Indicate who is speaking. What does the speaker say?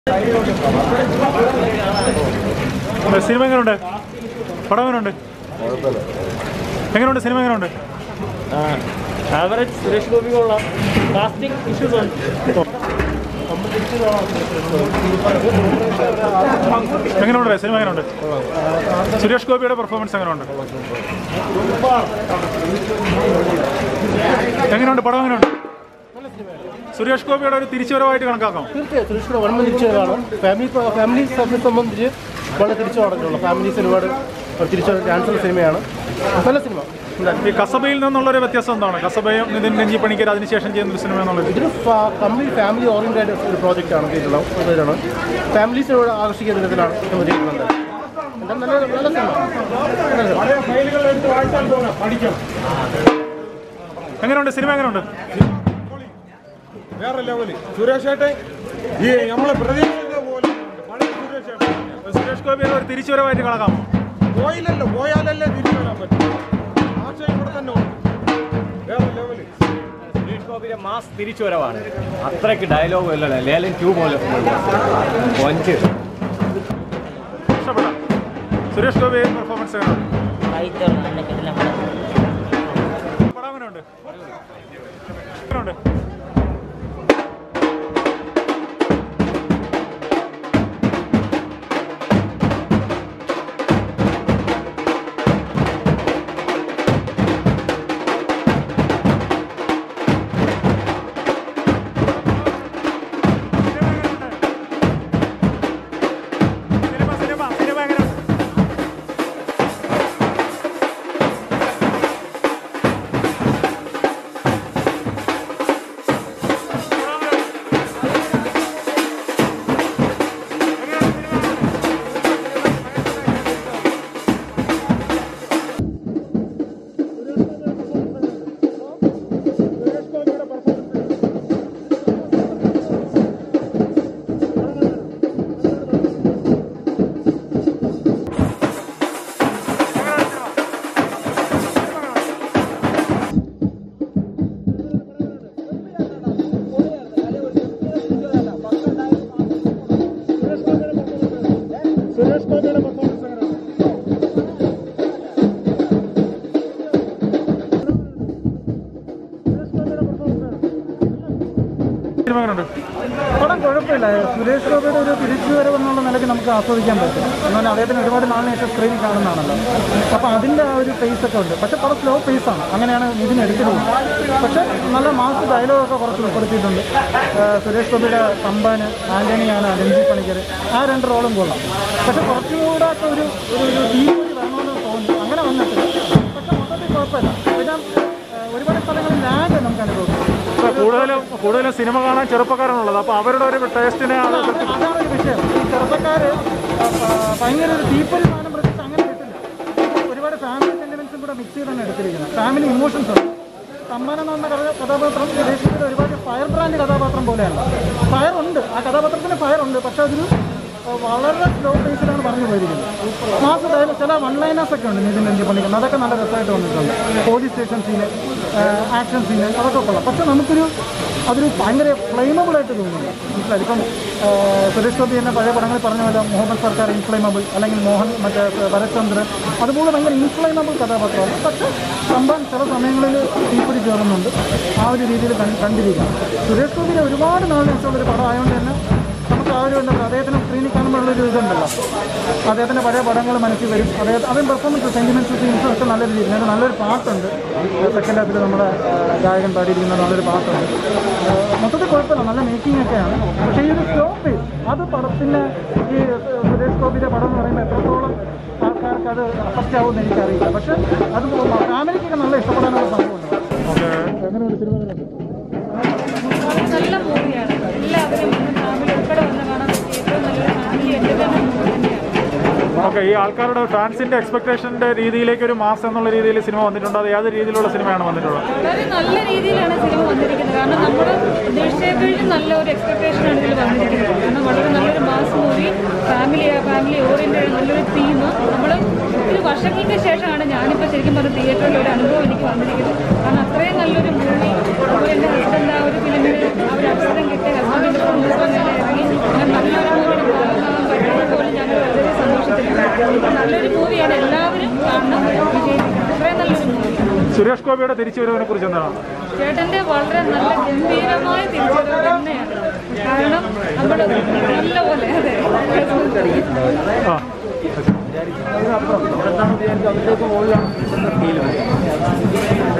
Speaker 1: Cinema എങ്ങനെയുണ്ട്? പടം എങ്ങനെയുണ്ട്? എങ്ങനെയുണ്ട്? സിനിമ എങ്ങനെയുണ്ട്?
Speaker 2: ആവറേജ്. സുരേഷ് ഗോപിക്കുള്ള കാസ്റ്റിംഗ് ഇഷ്യൂസ് ഉണ്ട്.
Speaker 1: എങ്ങനെയുണ്ട് സിനിമ? എങ്ങനെയുണ്ട്? സുരേഷ് ഗോപിയുടെ പെർഫോമൻസ് എങ്ങനെയുണ്ട്? എങ്ങനെയുണ്ട്? പടം എങ്ങനെയുണ്ട്? സുരേഷ് ഗോപിയുടെ ഒരു തിരിച്ചുവരവായിട്ട് കണക്കാക്കാം.
Speaker 3: തീർച്ചയായും സുരേഷ് ഗോപി വൺ തിരിച്ചുവരവാണ്. ഫാമിലി സംബന്ധിച്ച് വളരെ തിരിച്ചുപോകാനുള്ള ഫാമിലീസ് ഒരുപാട് തിരിച്ചുവരാൻ ചാൻസുള്ള സിനിമയാണ്. നല്ല സിനിമ.
Speaker 1: ഈ കസബയിൽ നിന്നുള്ളൊരു വ്യത്യാസം എന്താണ്? കസബയും നിതിൻ രഞ്ജി പണിക്കർ അതിനുശേഷം ചെയ്യുന്ന ഒരു സിനിമ എന്നുള്ളത്
Speaker 3: ഇതൊരു കംപ്ലീറ്റ് ഫാമിലി ഓറിയൻറ്റഡ് ഒരു പ്രോജക്റ്റാണ് ചെയ്തിട്ടുള്ളത്. ഫാമിലീസിനോട് ആകർഷിക്കുന്ന വിധത്തിലാണ് ചെയ്തിട്ടുള്ളത്. നല്ല സിനിമ.
Speaker 1: എങ്ങനെയുണ്ട്? സിനിമ എങ്ങനെയുണ്ട്?
Speaker 4: വേറെ ലെവല് സുരേഷ് ഏട്ടൻ ഈ നമ്മളെ പ്രതീക്ഷിച്ച പോലെ
Speaker 1: സുരേഷ് ഗോപിയുടെ ഒരു തിരിച്ചുവരവായിട്ട് കണക്കാമോ?
Speaker 4: പോയാലല്ലേ തിരിച്ചു വരാൻ പറ്റും. ആശയം ഇവിടെ തന്നെ ഉണ്ട്. വേറെ ലെവല്
Speaker 2: സുരേഷ് ഗോപിയുടെ മാസ് തിരിച്ചുവരവാണ്. അത്രയ്ക്ക് ഡയലോഗ് അല്ലല്ലോ. ലേലൻ 2 പോലെ കൊഞ്ച്.
Speaker 1: ഇഷ്ടപ്പെടാം. സുരേഷ് ഗോപി പെർഫോമൻസ് എങ്ങനെയുണ്ട്? പടം എങ്ങനെയുണ്ട്? എങ്ങനെയുണ്ട്?
Speaker 5: പടം കുഴപ്പമില്ല. സുരേഷ് ഗോപിയുടെ ഒരു തിരിച്ചുവരവെന്നുള്ള നിലയ്ക്ക് നമുക്ക് ആസ്വദിക്കാൻ പറ്റും. എന്നാൽ അദ്ദേഹത്തിന് ഒരുപാട് നാളിന് ശേഷം സ്ക്രീനിൽ കാണുന്നതാണല്ലോ. അപ്പോൾ അതിൻ്റെ ആ ഒരു പേസൊക്കെ ഉണ്ട്. പക്ഷേ പടം സ്ലോ പേസാണ്. അങ്ങനെയാണ് ഇതിന് എടുത്തിരുന്നത്. പക്ഷേ നല്ല മാസ് ഡയലോഗൊക്കെ കുറച്ച് ഉൾപ്പെടുത്തിയിട്ടുണ്ട്. സുരേഷ് ഗോപിയുടെ തമ്പാന്, ആൻ്റണിയാണ്, രഞ്ജി പണിക്കർ, ആ 2 റോളും കൊള്ളാം. പക്ഷേ കുറച്ചുകൂടെ ഒക്കെ ഒരു തീരുമാനം വേണമെന്ന് തോന്നി. അങ്ങനെ വന്നിട്ട് പക്ഷേ മൊത്തത്തിൽ കുഴപ്പമില്ല. പിന്നെ ഒരുപാട് സ്ഥലങ്ങളിൽ ലാഗ് നമുക്ക് അനുഭവപ്പെടും.
Speaker 1: കൂടുതലും സിനിമ കാണാൻ ചെറുപ്പക്കാരാണുള്ളത്. അപ്പോൾ അവരുടെ ഒരു ടേസ്റ്റിനെ
Speaker 5: അതാണ് ഒരു വിഷയം. ഈ ചെറുപ്പക്കാർ ഭയങ്കര ഒരു തീപ്പൊരി സാധനം പ്രത്യേകിച്ച് അങ്ങനെ കിട്ടില്ല. ഒരുപാട് ഫാമിലി സെൻറ്റിമെൻസും കൂടെ മിക്സ് ചെയ്താണ് എടുത്തിരിക്കുന്നത്. ഫാമിലി ഇമോഷൻസ് ഉണ്ട്. സമ്മാനം എന്ന് പറഞ്ഞ കഥാപാത്രം ദേശീയത്തിൽ ഒരുപാട് ഫയർ ബ്രാൻഡ് കഥാപാത്രം പോലെയല്ല. ഫയർ ഉണ്ട്, ആ കഥാപാത്രത്തിന് ഫയർ ഉണ്ട്. പക്ഷേ അതൊരു വളരെ സ്ലോ പേസിലാണ് പറഞ്ഞു പോയിരിക്കുന്നത്. മാസം അതായത് ചില വൺ ലൈനേഴ്സ് ഒക്കെ ഉണ്ട് നിതിൻ രഞ്ജി പണിക്കുന്നത്. അതൊക്കെ നല്ല രസമായിട്ട് വന്നിട്ടുണ്ട്. Police station scene, action scene, അതൊക്കെ കൊള്ളാം. പക്ഷേ അതൊരു ഭയങ്കര ഫ്ലെയിമബിളായിട്ട് തോന്നുന്നില്ല. മനസ്സിലായി. ഇപ്പം സുരേഷ് ഗോപി തന്നെ പഴയ പടങ്ങളിൽ പറഞ്ഞ പോലെ മുഹമ്മദ് സർക്കാർ ഇൻഫ്ലെയിമബിൾ, അല്ലെങ്കിൽ ഭരത് ചന്ദ്രൻ, അതുപോലെ ഭയങ്കര ഇൻഫ്ലെയിമബിൾ കഥാപാത്രമാണ്. പക്ഷേ സംഭവം ചില സമയങ്ങളിൽ തീപ്പൊരി കയറുന്നുണ്ട്. ആ ഒരു രീതിയിൽ കണ്ടിരിക്കാം. സുരേഷ് ഗോപിയുടെ ഒരുപാട് നാളിന് ശേഷമുള്ളൊരു പടം ആയതുകൊണ്ട് തന്നെ നമുക്ക് ആ ഒരു ഉണ്ടല്ലോ, അദ്ദേഹത്തിന് സ്ക്രീനിൽ കാണുമ്പോഴുള്ളൊരു ഇതുണ്ടല്ലോ. അദ്ദേഹത്തിൻ്റെ പഴയ പടങ്ങൾ മനസ്സിൽ വരും. അതും പെർഫോമൻസ്, സെൻറ്റിമെൻറ്റ്സ്, സീൻസും ഒക്കെ നല്ല രീതിയിൽ. അതിന് നല്ലൊരു പാട്ടുണ്ട്. സെക്കൻഡ് ഹാഫിൽ നമ്മുടെ ഗായകൻ പാടിയിരിക്കുന്ന നല്ലൊരു പാട്ടുണ്ട്. മൊത്തത്തിൽ കുഴപ്പമില്ല, നല്ല മേക്കിംഗ് ഒക്കെയാണ്. പക്ഷേ ഈ ഒരു സ്ലോ പേസ് അത് പടത്തിൻ്റെ ഈ സുരേഷ് ഗോപിയുടെ പടം എന്ന് പറയുമ്പോൾ എത്രത്തോളം ആൾക്കാർക്ക് അത് അഫക്റ്റ് ആവുമെന്ന് എനിക്കറിയില്ല. പക്ഷേ അത് ഫാമിലിക്കൊക്കെ നല്ല ഇഷ്ടപ്പെടാനുള്ള സംഭവമുണ്ട്. അങ്ങനെ ഒരു സിനിമ
Speaker 6: നല്ല മൂവിയാണ്. എല്ലാവരും ഫാമിലി ഉൾപ്പെടെ വന്ന് കാണാൻ പറ്റിയ ഏറ്റവും നല്ലൊരു ഫാമിലി എൻ്റർടൈൻമെൻറ്റ് മൂവിയാണ്.
Speaker 1: ഓക്കെ, ഈ ആൾക്കാരുടെ ഫാൻസിൻ്റെ എക്സ്പെക്ടേഷൻ്റെ രീതിയിലേക്ക് ഒരു മാസ് എന്നുള്ള രീതിയിൽ സിനിമ വന്നിട്ടുണ്ട്. അത് ഏത് രീതിയിലുള്ള സിനിമയാണ് വന്നിട്ടുള്ളത്?
Speaker 6: വളരെ നല്ല രീതിയിലാണ് സിനിമ വന്നിരിക്കുന്നത്. കാരണം നമ്മൾ ഉദ്ദേശിച്ചതിലും നല്ല ഒരു എക്സ്പെക്ടേഷനാണ് ഇതിൽ വന്നിരിക്കുന്നത്. കാരണം വളരെ നല്ലൊരു മാസ് മൂവി, ഫാമിലി ഓറിയൻറ്റഡ് നല്ലൊരു തീം. നമ്മൾ ഒത്തിരി വർഷങ്ങൾക്ക് ശേഷമാണ് ഞാനിപ്പോൾ ശരിക്കും പറഞ്ഞ തിയേറ്ററിൽ ഒരു അനുഭവം എനിക്ക് വന്നിരിക്കുന്നത്. കാരണം അത്രയും നല്ലൊരു മൂവി, അതുപോലെ എൻ്റെ ഹസ്ബൻഡ് ആ ഒരു ഫിലിമിന് ആ ഒരു അവസരം കിട്ടിയ ഹസ്ബൻഡിൻ്റെ കുടുംബം അങ്ങനെ ഇറങ്ങി ഞാൻ നല്ലൊരു മൂവിയുടെ ഭാഗമാകാൻ പറ്റിയത് പോലും ഞാൻ വളരെ സന്തോഷത്തിലാണ്. നല്ലൊരു മൂവിയാണ്, എല്ലാവരും കാണണം, വിജയിപ്പിക്കണം. അത്രയും നല്ലൊരു മൂവി.
Speaker 1: സുരേഷ് ഗോപിയുടെ തിരിച്ചുവരവിനെ കുറിച്ച് എന്താണ്?
Speaker 6: ചേട്ടൻ്റെ വളരെ നല്ല ഗംഭീരമായ തിരിച്ചുവരവ് തന്നെയാണ്. കാരണം നമ്മൾ നല്ലപോലെ അതെ
Speaker 1: ആ